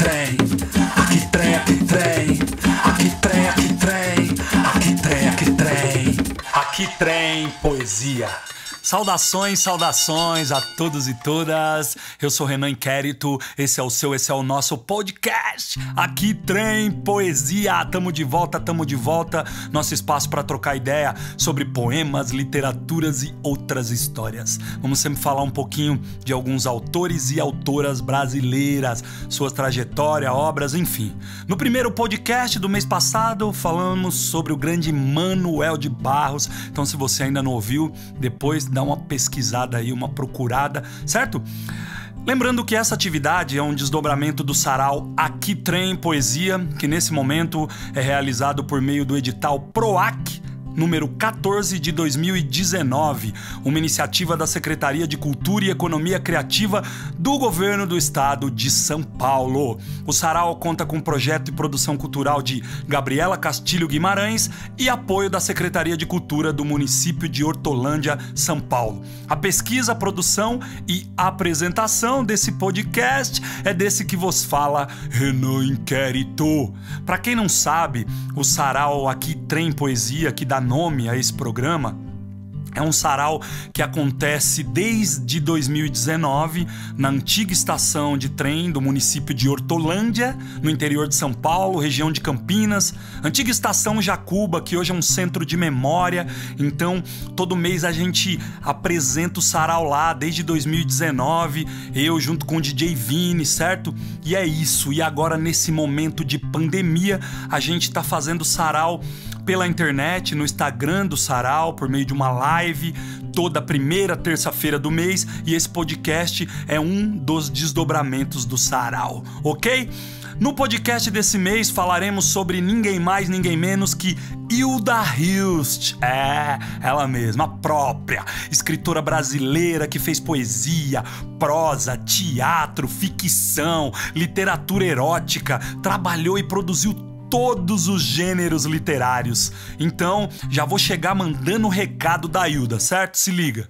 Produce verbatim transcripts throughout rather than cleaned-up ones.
trem, aqui trem, aqui trem, aqui trem, aqui trem, aqui trem, aqui trem, aqui trem, poesia. Saudações, saudações a todos e todas. Eu sou Renan Inquérito, esse é o seu, esse é o nosso podcast. Aqui Trem Poesia. Tamo de volta, tamo de volta. Nosso espaço para trocar ideia sobre poemas, literaturas e outras histórias. Vamos sempre falar um pouquinho de alguns autores e autoras brasileiras, suas trajetórias, obras, enfim. No primeiro podcast do mês passado, falamos sobre o grande Manuel de Barros. Então, se você ainda não ouviu, depois dá uma pesquisada aí, uma procurada, certo? Lembrando que essa atividade é um desdobramento do sarau Aqui Trem Poesia, que nesse momento é realizado por meio do edital PROAC, número quatorze de dois mil e dezenove, uma iniciativa da Secretaria de Cultura e Economia Criativa do Governo do Estado de São Paulo. O sarau conta com projeto e produção cultural de Gabriela Castilho Guimarães e apoio da Secretaria de Cultura do município de Hortolândia, São Paulo. A pesquisa, produção e apresentação desse podcast é desse que vos fala, Renan Inquérito. Para quem não sabe, o sarau Aqui Trem Poesia, que dá nome a esse programa, é um sarau que acontece desde dois mil e dezenove na antiga estação de trem do município de Hortolândia, no interior de São Paulo, região de Campinas, antiga estação Jacuba, que hoje é um centro de memória. Então, todo mês a gente apresenta o sarau lá, desde dois mil e dezenove, eu junto com o D J Vini, certo? E é isso, e agora nesse momento de pandemia, a gente tá fazendo sarau pela internet, no Instagram do sarau, por meio de uma live, toda primeira terça-feira do mês, e esse podcast é um dos desdobramentos do sarau, ok? No podcast desse mês falaremos sobre ninguém mais, ninguém menos que Hilda Hilst, é, ela mesma, a própria escritora brasileira que fez poesia, prosa, teatro, ficção, literatura erótica, trabalhou e produziu todos os gêneros literários. Então, já vou chegar mandando o recado da Hilda, certo? Se liga.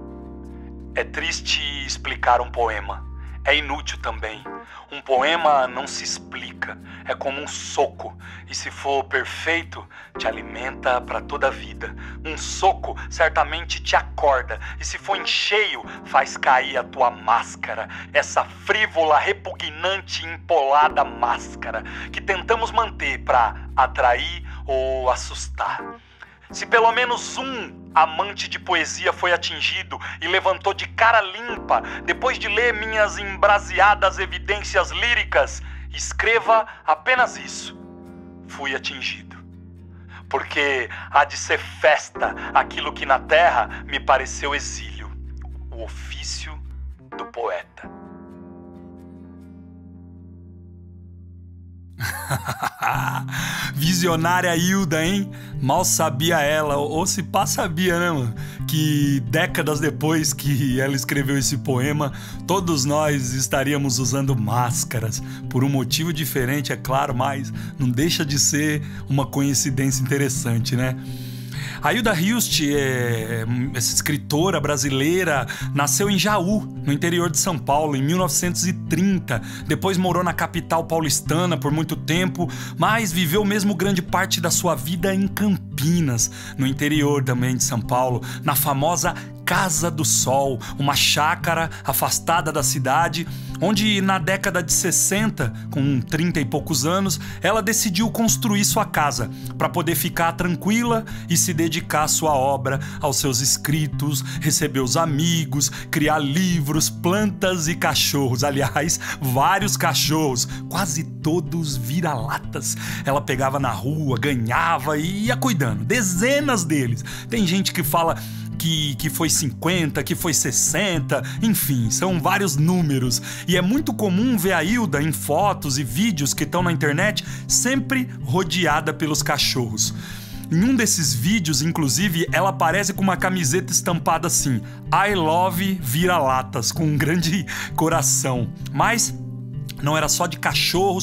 É triste explicar um poema. É inútil também. Um poema não se explica. É como um soco. E se for perfeito, te alimenta para toda a vida. Um soco certamente te acorda. E se for em cheio, faz cair a tua máscara. Essa frívola, repugnante e empolada máscara que tentamos manter para atrair ou assustar. Se pelo menos um amante de poesia foi atingido e levantou de cara limpa depois de ler minhas embraseadas evidências líricas, escreva apenas isso: fui atingido. Porque há de ser festa aquilo que na terra me pareceu exílio, o ofício do poeta. Visionária Hilda, hein? Mal sabia ela, ou se pá sabia, né, mano? Que décadas depois que ela escreveu esse poema, todos nós estaríamos usando máscaras. Por um motivo diferente, é claro, mas não deixa de ser uma coincidência interessante, né? A Hilda Hilst, é, essa escritora brasileira, nasceu em Jaú, no interior de São Paulo, em mil novecentos e trinta. Depois morou na capital paulistana por muito tempo, mas viveu mesmo grande parte da sua vida em Campinas, no interior também de São Paulo, na famosa Casa do Sol, uma chácara afastada da cidade, onde na década de sessenta, com trinta e poucos anos, ela decidiu construir sua casa para poder ficar tranquila e se dedicar à sua obra, aos seus escritos, receber os amigos, criar livros, plantas e cachorros. Aliás, vários cachorros, quase todos vira-latas. Ela pegava na rua, ganhava e ia cuidando, dezenas deles. Tem gente que fala Que, que foi cinquenta, que foi sessenta, enfim, são vários números. E é muito comum ver a Hilda em fotos e vídeos que estão na internet sempre rodeada pelos cachorros. Em um desses vídeos, inclusive, ela aparece com uma camiseta estampada assim: I love vira-latas, com um grande coração. Mas não era só de cachorros,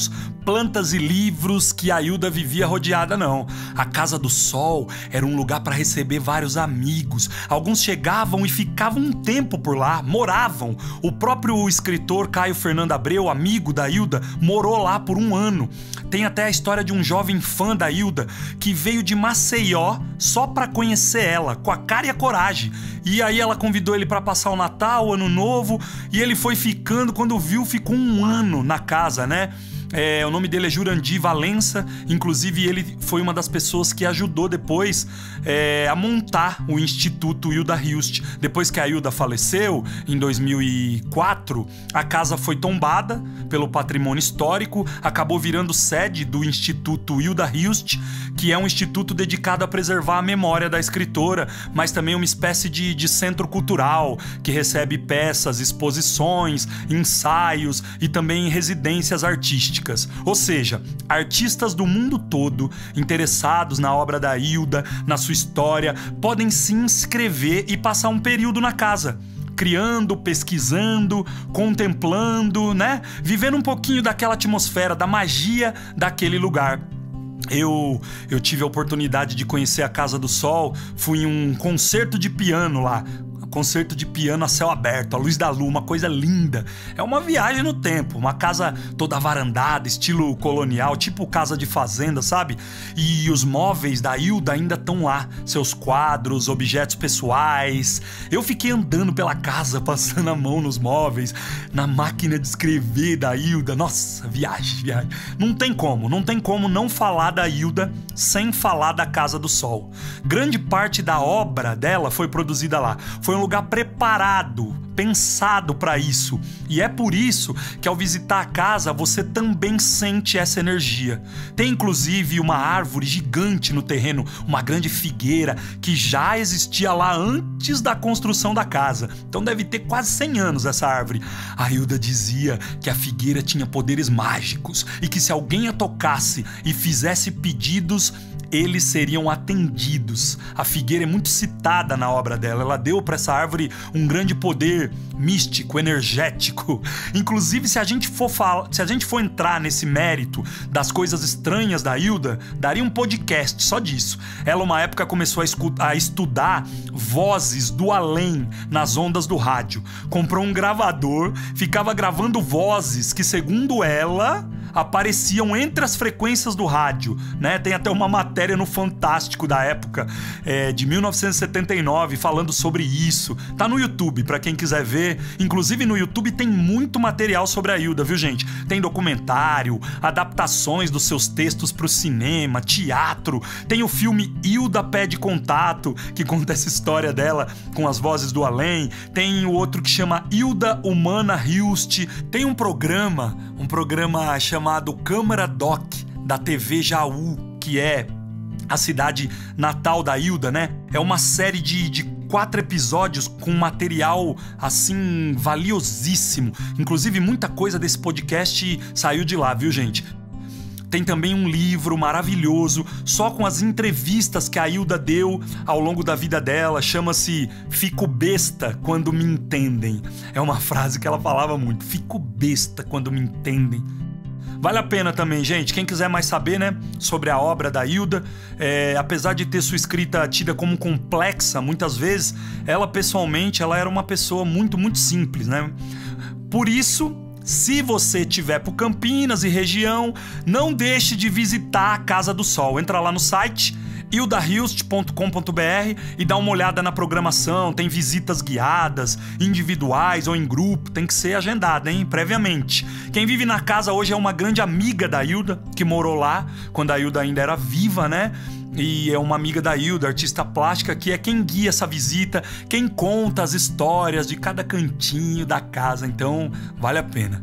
plantas e livros que a Hilda vivia rodeada, não. A Casa do Sol era um lugar para receber vários amigos. Alguns chegavam e ficavam um tempo por lá, moravam. O próprio escritor Caio Fernando Abreu, amigo da Hilda, morou lá por um ano. Tem até a história de um jovem fã da Hilda que veio de Maceió só para conhecer ela, com a cara e a coragem. E aí ela convidou ele para passar o Natal, o Ano Novo, e ele foi ficando, quando viu, ficou um ano na casa, né? É, o nome dele é Jurandir Valença, inclusive ele foi uma das pessoas que ajudou depois é, a montar o Instituto Hilda Hilst. Depois que a Hilda faleceu, em dois mil e quatro, a casa foi tombada pelo patrimônio histórico, acabou virando sede do Instituto Hilda Hilst, que é um instituto dedicado a preservar a memória da escritora, mas também uma espécie de, de centro cultural, que recebe peças, exposições, ensaios e também residências artísticas. Ou seja, artistas do mundo todo interessados na obra da Hilda, na sua história, podem se inscrever e passar um período na casa, criando, pesquisando, contemplando, né? Vivendo um pouquinho daquela atmosfera, da magia daquele lugar. Eu, eu tive a oportunidade de conhecer a Casa do Sol, fui em um concerto de piano lá. Concerto de piano a céu aberto, a luz da lua, uma coisa linda. É uma viagem no tempo, uma casa toda varandada, estilo colonial, tipo casa de fazenda, sabe? E os móveis da Hilda ainda estão lá, seus quadros, objetos pessoais. Eu fiquei andando pela casa, passando a mão nos móveis, na máquina de escrever da Hilda. Nossa, viagem, viagem. Não tem como, não tem como não falar da Hilda sem falar da Casa do Sol. Grande parte da obra dela foi produzida lá. Foi um lugar preparado, pensado para isso. E é por isso que ao visitar a casa você também sente essa energia. Tem inclusive uma árvore gigante no terreno, uma grande figueira que já existia lá antes da construção da casa. Então deve ter quase cem anos essa árvore. A Hilda dizia que a figueira tinha poderes mágicos e que se alguém a tocasse e fizesse pedidos, eles seriam atendidos. A figueira é muito citada na obra dela. Ela deu para essa árvore um grande poder místico, energético. Inclusive, se a gente for falar, se a gente for entrar nesse mérito das coisas estranhas da Hilda, daria um podcast só disso. Ela, uma época, começou a, escutar, a estudar vozes do além nas ondas do rádio. Comprou um gravador, ficava gravando vozes que, segundo ela, apareciam entre as frequências do rádio, né? Tem até uma matéria no Fantástico da época, é, de mil novecentos e setenta e nove, falando sobre isso. Tá no YouTube, pra quem quiser ver. Inclusive no YouTube tem muito material sobre a Hilda, viu, gente? Tem documentário, adaptações dos seus textos pro cinema, teatro. Tem o filme Hilda Pede Contato, que conta essa história dela com as vozes do além. Tem o outro que chama Hilda Humana Hilst. Tem um programa, um programa chamado Câmara Doc, da T V Jaú, que é a cidade natal da Hilda, né? É uma série de, de quatro episódios com material, assim, valiosíssimo. Inclusive, muita coisa desse podcast saiu de lá, viu, gente? Tem também um livro maravilhoso, só com as entrevistas que a Hilda deu ao longo da vida dela. Chama-se Fico Besta Quando Me Entendem. É uma frase que ela falava muito. Fico besta quando me entendem. Vale a pena também, gente. Quem quiser mais saber, né, sobre a obra da Hilda, é, apesar de ter sua escrita tida como complexa, muitas vezes, ela pessoalmente, ela era uma pessoa muito, muito simples, né? Por isso, se você estiver por Campinas e região, não deixe de visitar a Casa do Sol. Entra lá no site hilda hilst ponto com ponto b r e dá uma olhada na programação. Tem visitas guiadas, individuais ou em grupo. Tem que ser agendada, hein, previamente. Quem vive na casa hoje é uma grande amiga da Hilda, que morou lá quando a Hilda ainda era viva, né? E é uma amiga da Hilda, artista plástica, que é quem guia essa visita, quem conta as histórias de cada cantinho da casa. Então, vale a pena.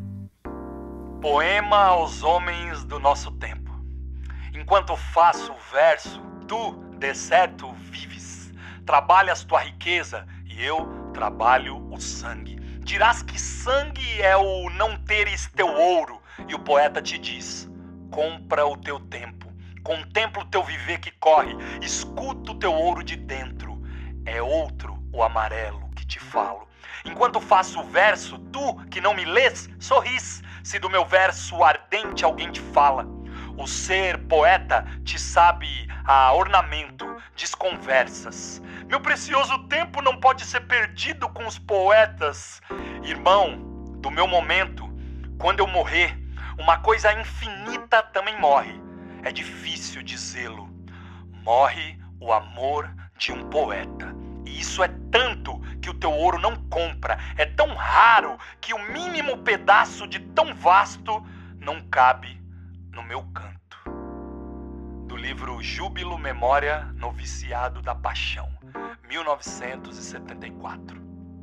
Poema aos homens do nosso tempo. Enquanto faço o verso, tu, de certo, vives. Trabalhas tua riqueza e eu trabalho o sangue. Dirás que sangue é o não teres teu ouro, e o poeta te diz: compra o teu tempo, contempla o teu viver que corre, escuta o teu ouro de dentro. É outro o amarelo que te falo. Enquanto faço o verso, tu, que não me lês, sorris. se do meu verso ardente alguém te fala. O ser poeta te sabe a ornamento, desconversas. Meu precioso tempo não pode ser perdido com os poetas. Irmão, do meu momento, quando eu morrer, uma coisa infinita também morre. É difícil dizê-lo. Morre o amor de um poeta. E isso é tanto que o teu ouro não compra. É tão raro que o mínimo pedaço de tão vasto não cabe no meu canto. Do livro Júbilo, Memória, Noviciado da Paixão, mil novecentos e setenta e quatro.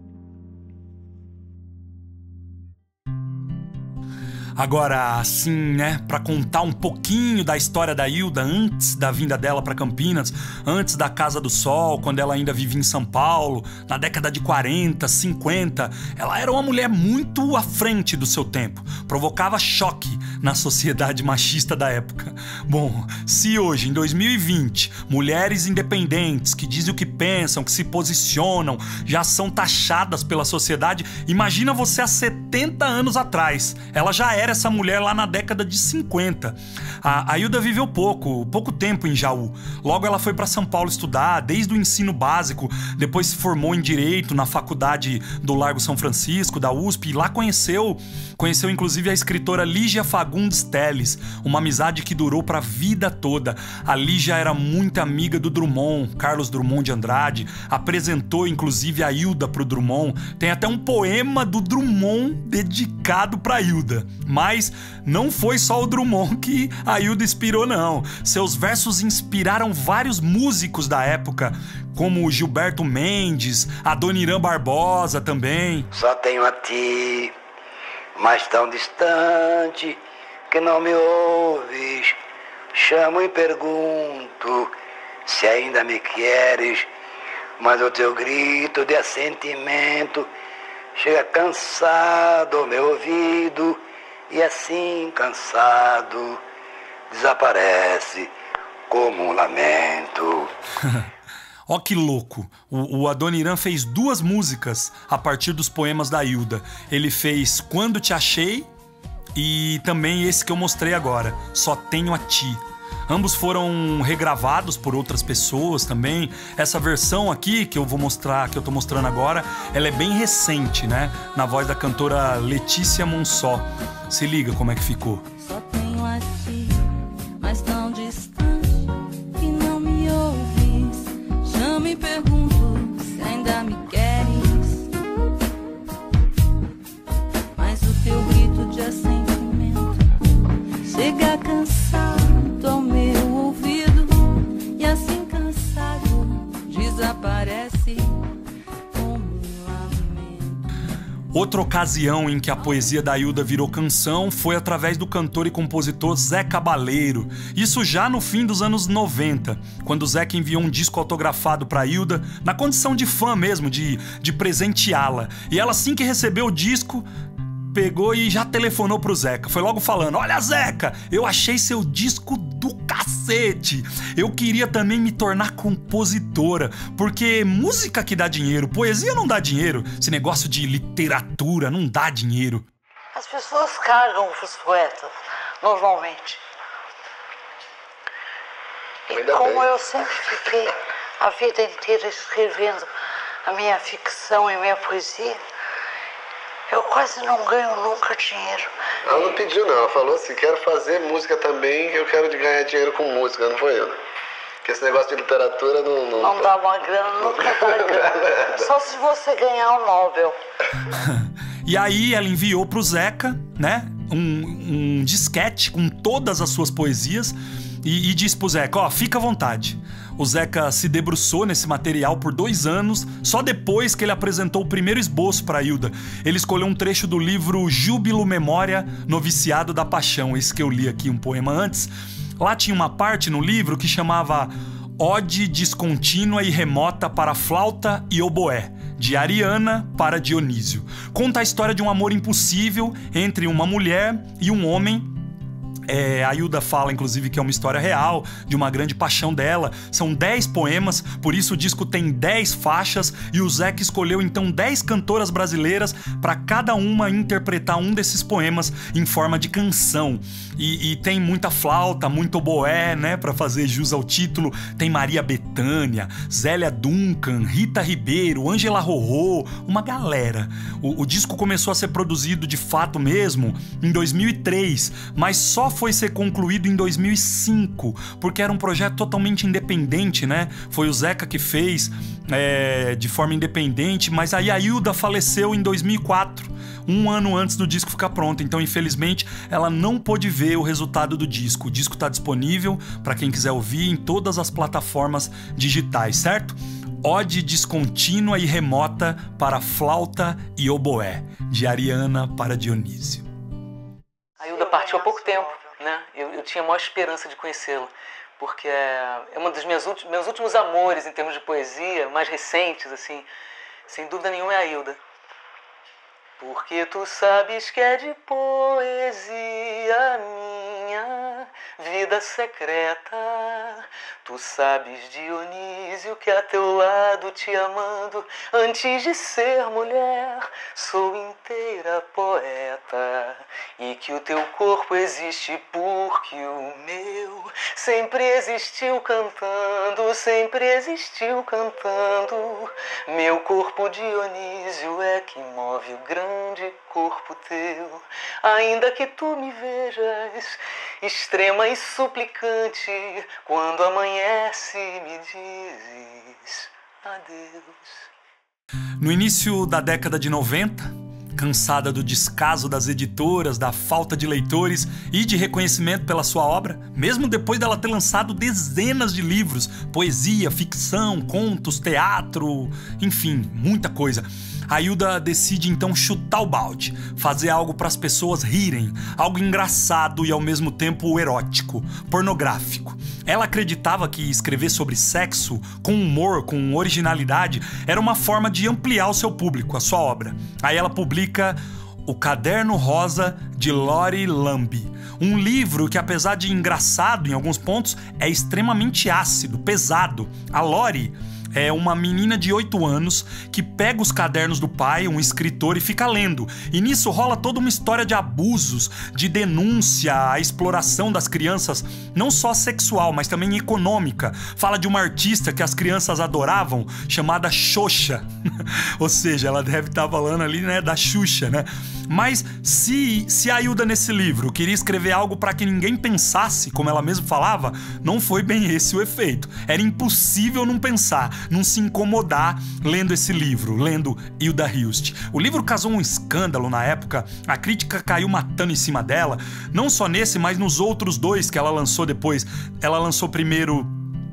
Agora, assim, né, pra contar um pouquinho da história da Ilda antes da vinda dela pra Campinas, antes da Casa do Sol, quando ela ainda vivia em São Paulo, na década de quarenta, cinquenta, ela era uma mulher muito à frente do seu tempo, provocava choque na sociedade machista da época. Bom, se hoje, em dois mil e vinte, mulheres independentes que dizem o que pensam, que se posicionam, já são taxadas pela sociedade, imagina você há setenta anos atrás. Ela já era essa mulher lá na década de cinquenta. A, a Ilda viveu pouco, pouco tempo em Jaú. Logo ela foi para São Paulo estudar, desde o ensino básico, depois se formou em Direito na faculdade do Largo São Francisco, da U S P, e lá conheceu, conheceu inclusive a escritora Lígia Fagundes Telles, uma amizade que durou para a vida toda. A Lígia era muito amiga do Drummond, Carlos Drummond de Andrade, apresentou inclusive a Ilda pro Drummond. Tem até um poema do Drummond dedicado pra Ilda. Mas não foi só o Drummond que a Ilda inspirou, não. Seus versos inspiraram vários músicos da época, como Gilberto Mendes, Adoniran Barbosa também. Só tenho a ti, mas tão distante que não me ouves. Chamo e pergunto se ainda me queres, mas o teu grito de assentimento chega cansado ao meu ouvido, e assim cansado desaparece como um lamento. Ó que louco, o, o Adoniran fez duas músicas a partir dos poemas da Ilda. Ele fez Quando Te Achei e também esse que eu mostrei agora, Só Tenho a Ti. Ambos foram regravados por outras pessoas também. Essa versão aqui que eu vou mostrar, que eu tô mostrando agora, ela é bem recente, né? Na voz da cantora Letícia Monsó. Se liga como é que ficou. Só tenho a ti, mas tão distante que não me ouves. Chamo e pergunto se ainda me queres, mas o teu grito de assentimento chega cansado ao meu ouvido, e assim cansado desaparece como um lamento. Outra ocasião em que a poesia da Ilda virou canção foi através do cantor e compositor Zé Cabaleiro. Isso já no fim dos anos noventa, quando o Zeca enviou um disco autografado para Ilda, na condição de fã mesmo, de, de presenteá-la. E ela, assim que recebeu o disco, pegou e já telefonou pro Zeca. Foi logo falando: olha, Zeca, eu achei seu disco do cacete. Eu queria também me tornar compositora, porque música que dá dinheiro, poesia não dá dinheiro. Esse negócio de literatura não dá dinheiro. As pessoas cagam os poetas, normalmente. E Ainda como bem. eu sempre fiquei a vida inteira escrevendo a minha ficção e minha poesia, eu quase não ganho nunca dinheiro. Ela não pediu não, ela falou assim: quero fazer música também, eu quero de ganhar dinheiro com música, não foi eu. Porque esse negócio de literatura não... Não, Não dá uma grana, nunca dá grana. Só se você ganhar o Nobel. E aí ela enviou pro Zeca, né, um, um disquete com todas as suas poesias e, e disse pro Zeca: ó, fica à vontade. O Zeca se debruçou nesse material por dois anos, só depois que ele apresentou o primeiro esboço para Ilda. Ele escolheu um trecho do livro Júbilo, Memória, Noviciado da Paixão, esse que eu li aqui um poema antes. Lá tinha uma parte no livro que chamava Ode Descontínua e Remota para Flauta e Oboé, de Ariana para Dionísio. Conta a história de um amor impossível entre uma mulher e um homem, É, a Ilda fala, inclusive, que é uma história real, de uma grande paixão dela. São dez poemas, por isso o disco tem dez faixas, e o Zeca escolheu, então, dez cantoras brasileiras para cada uma interpretar um desses poemas em forma de canção. E, e tem muita flauta, muito oboé, né, para fazer jus ao título. Tem Maria Bethânia, Zélia Duncan, Rita Ribeiro, Ângela Rorô, uma galera. O, o disco começou a ser produzido, de fato mesmo, em dois mil e três, mas só foi ser concluído em dois mil e cinco, porque era um projeto totalmente independente, né? Foi o Zeca que fez é, de forma independente, mas aí a Ilda faleceu em dois mil e quatro, um ano antes do disco ficar pronto. Então, infelizmente, ela não pôde ver o resultado do disco. O disco está disponível para quem quiser ouvir em todas as plataformas digitais, certo? Ode descontínua e remota para flauta e oboé, de Ariana para Dionísio. A Ilda partiu há pouco tempo, né? Eu, eu tinha a maior esperança de conhecê-la, porque é, é um dos meus, ulti- meus últimos amores em termos de poesia, mais recentes, assim, sem dúvida nenhuma, é a Ilda. Porque tu sabes que é de poesia minha vida secreta. Tu sabes, Dionísio, que a teu lado te amando, antes de ser mulher, sou inteira poeta. E que o teu corpo existe porque o meu sempre existiu cantando, sempre existiu cantando. Meu corpo, Dionísio, é que move o grande corpo teu. Ainda que tu me vejas extrema e suplicante, quando amanhece me dizes adeus. No início da década de noventa, cansada do descaso das editoras, da falta de leitores e de reconhecimento pela sua obra, mesmo depois dela ter lançado dezenas de livros, poesia, ficção, contos, teatro, enfim, muita coisa, a Ilda decide então chutar o balde, fazer algo para as pessoas rirem, algo engraçado e ao mesmo tempo erótico, pornográfico. Ela acreditava que escrever sobre sexo, com humor, com originalidade, era uma forma de ampliar o seu público, a sua obra. Aí ela publica O Caderno Rosa, de Lori Lambe, um livro que, apesar de engraçado em alguns pontos, é extremamente ácido, pesado. A Lori é uma menina de oito anos que pega os cadernos do pai, um escritor, e fica lendo. E nisso rola toda uma história de abusos, de denúncia à exploração das crianças, não só sexual, mas também econômica. Fala de uma artista que as crianças adoravam, chamada Xoxa. Ou seja, ela deve estar falando ali, né, da Xuxa, né? Mas se, se a Ilda nesse livro queria escrever algo para que ninguém pensasse, como ela mesma falava, não foi bem esse o efeito. Era impossível não pensar, não se incomodar lendo esse livro, lendo Ilda Hilst. O livro causou um escândalo na época, a crítica caiu matando em cima dela, não só nesse, mas nos outros dois que ela lançou depois. Ela lançou primeiro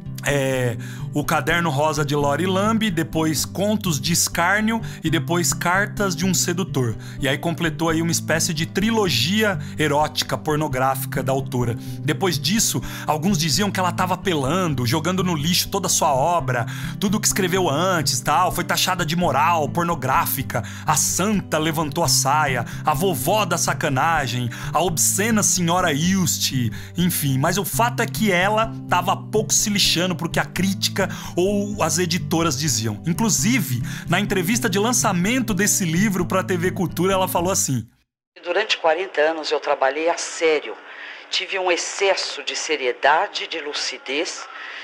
É, O Caderno Rosa, de Lori Lambe, depois Contos de Escárnio e depois Cartas de um Sedutor. E aí completou aí uma espécie de trilogia erótica, pornográfica da autora. Depois disso, alguns diziam que ela estava apelando, jogando no lixo toda a sua obra, tudo que escreveu antes, tal, foi taxada de moral, pornográfica, a santa levantou a saia, a vovó da sacanagem, a obscena senhora Hilst, enfim. Mas o fato é que ela estava pouco se lixando porque a crítica ou as editoras diziam. Inclusive, na entrevista de lançamento desse livro para a T V Cultura, ela falou assim: durante quarenta anos eu trabalhei a sério, tive um excesso de seriedade, de lucidez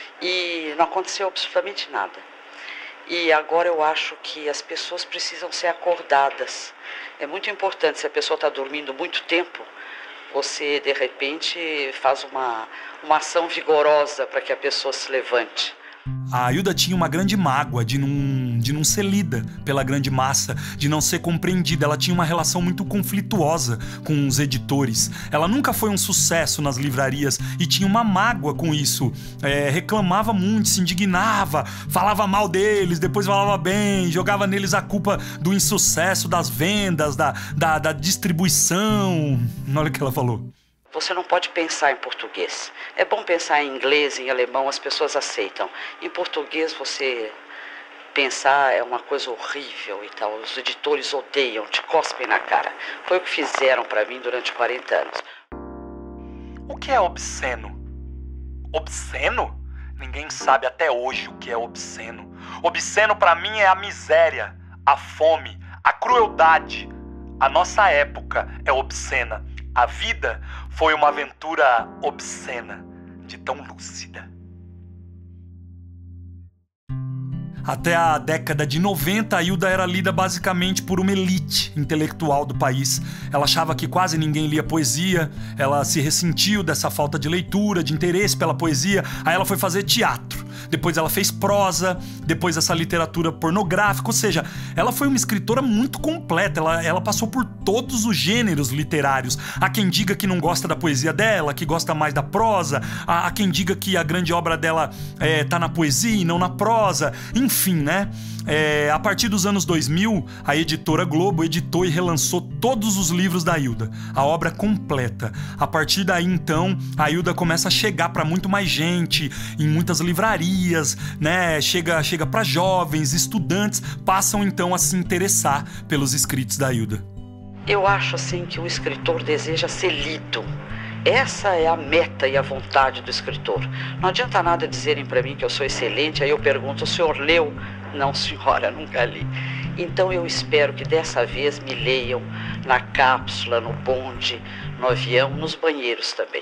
e não aconteceu absolutamente nada. E agora eu acho que as pessoas precisam ser acordadas. É muito importante, se a pessoa está dormindo muito tempo, você, de repente, faz uma, uma ação vigorosa para que a pessoa se levante. A Ilda tinha uma grande mágoa de não, de não ser lida pela grande massa, de não ser compreendida. Ela tinha uma relação muito conflituosa com os editores. Ela nunca foi um sucesso nas livrarias e tinha uma mágoa com isso. É, reclamava muito, se indignava, falava mal deles, depois falava bem, jogava neles a culpa do insucesso, das vendas, da, da, da distribuição. Olha o que ela falou. Você não pode pensar em português. É bom pensar em inglês, em alemão, as pessoas aceitam. Em português, você pensar é uma coisa horrível e tal. Os editores odeiam, te cospem na cara. Foi o que fizeram para mim durante quarenta anos. O que é obsceno? Obsceno? Ninguém sabe até hoje o que é obsceno. Obsceno pra mim é a miséria, a fome, a crueldade. A nossa época é obscena. A vida foi uma aventura obscena, de tão lúcida. Até a década de noventa, a Ailda era lida basicamente por uma elite intelectual do país. Ela achava que quase ninguém lia poesia, ela se ressentiu dessa falta de leitura, de interesse pela poesia, aí ela foi fazer teatro. Depois ela fez prosa, depois essa literatura pornográfica, ou seja, ela foi uma escritora muito completa, ela, ela passou por todos os gêneros literários. Há quem diga que não gosta da poesia dela, que gosta mais da prosa, há, há quem diga que a grande obra dela é, tá na poesia e não na prosa, enfim, né? É, a partir dos anos dois mil, a editora Globo editou e relançou todos os livros da Ailda, a obra completa. A partir daí, então, a Ailda começa a chegar para muito mais gente, em muitas livrarias, né? Chega, chega para jovens, estudantes, passam então a se interessar pelos escritos da Ailda. Eu acho assim que o escritor deseja ser lido. Essa é a meta e a vontade do escritor. Não adianta nada dizerem para mim que eu sou excelente, aí eu pergunto, o senhor leu? Não, senhora, nunca li. Então eu espero que dessa vez me leiam na cápsula, no bonde, no avião, nos banheiros também.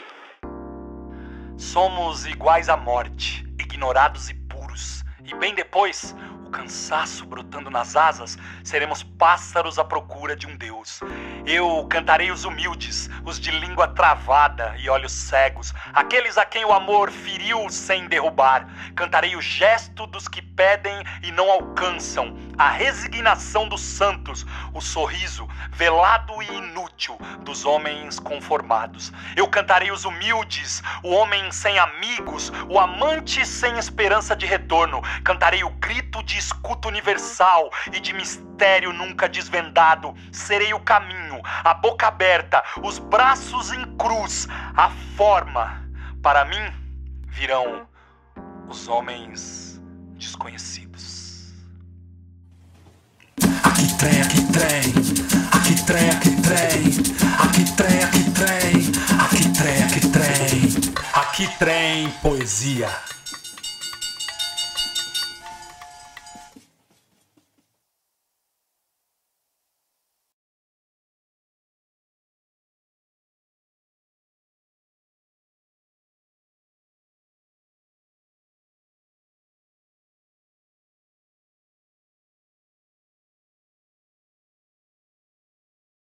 Somos iguais à morte, ignorados e puros. E bem depois, o cansaço brotando nas asas, seremos pássaros à procura de um Deus. Eu cantarei os humildes, os de língua travada e olhos cegos, aqueles a quem o amor feriu sem derrubar. Cantarei o gesto dos que pedem e não alcançam, a resignação dos santos, o sorriso velado e inútil dos homens conformados. Eu cantarei os humildes, o homem sem amigos, o amante sem esperança de retorno. Cantarei o grito de escuta universal e de mistério nunca desvendado. Serei o caminho, a boca aberta, os braços em cruz, a forma. Para mim, virão os homens desconhecidos. Aqui trem, aqui trem, aqui trem, aqui trem, aqui trem, aqui trem, aqui trem, aqui trem, aqui trem, poesia.